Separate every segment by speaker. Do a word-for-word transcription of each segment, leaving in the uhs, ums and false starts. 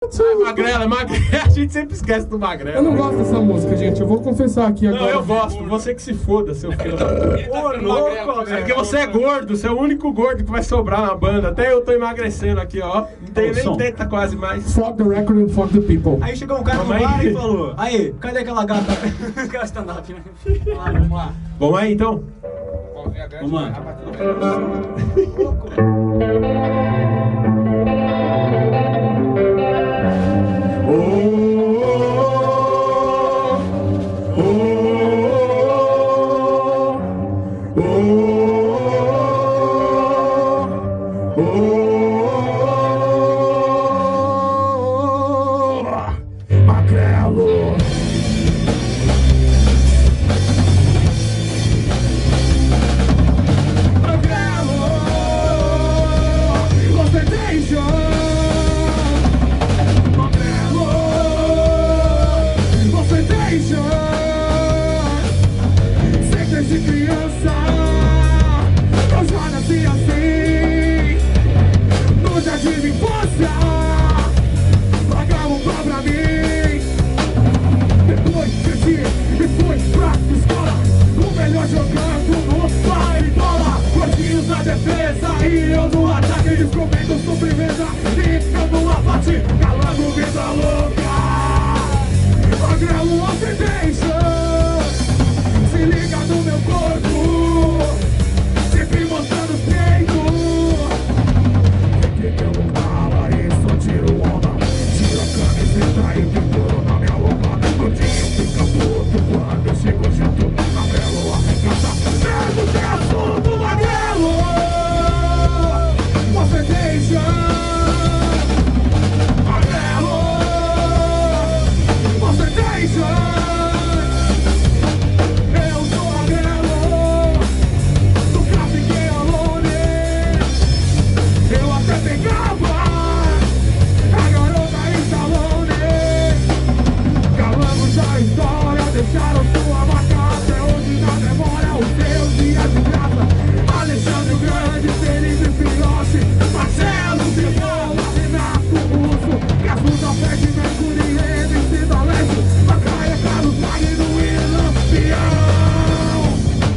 Speaker 1: Ah, Magrela, Magrela, a gente sempre esquece do Magrela.
Speaker 2: Eu não gosto dessa música, gente. Eu vou confessar aqui agora.
Speaker 1: Não, eu gosto. Você que se foda, seu filho. Ô, louco, é porque você é gordo. Você é o único gordo que vai sobrar na banda. Até eu tô emagrecendo aqui, ó. Não tem nem teta quase mais.
Speaker 2: Fuck the record and fuck the people.
Speaker 3: Aí chegou um cara no bar e falou: aí, cadê aquela gata? Aquela stand-up, né? Vamos lá.
Speaker 1: Vamos aí, então?
Speaker 3: Vamos lá.
Speaker 2: Magrelo. Magrelo. Você deixa. Magrelo. Você deixa. Sem desde criança. Eu já nasci assim. No jardim de infância. Pagava um pau pra mim. Depois cresci e fui pra escola. O melhor jogando no baile bola. Gordinhos na defesa e eu no ataque. Eles comendo sobremesa e ficando no abate. Calando vida louca. Magrelo ostentation. Se liga no meu corpo. Sempre mostrando os peitos. Por que eu não falo e só tiro onda? Tiro a camiseta e penduro na minha roupa. Gordinho fica puto quando eu chego junto. Magrelo arregaça, mesmo sem assunto. Magrelo, você deixa. Magrelo, você deixa. Eu sou magrelo, nunca fiquei alone. Eu até pegava a garota em salone. Calamos a história, deixaram sua marca até hoje na memória. Os seus dias de graça. Alexandre o Grande, Felipe Filhote, Marcelo de Bola, Renato Russo, Caso da Fé de Mercúrio, M C da Leste, Macaia, Carlos Magno e Lampião.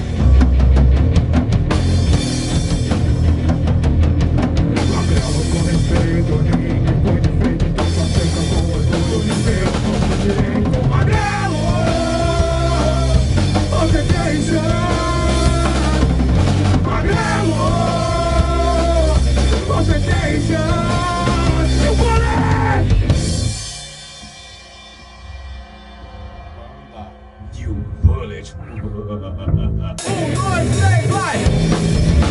Speaker 2: Magrelo com respeito, ninguém foi defeito, então só seca com orgulho de meu nosso direito. Magrelo, você deixa. Magrelo, você deixa. Eu falei.
Speaker 1: You bullet.
Speaker 3: Um, dois, três, vai!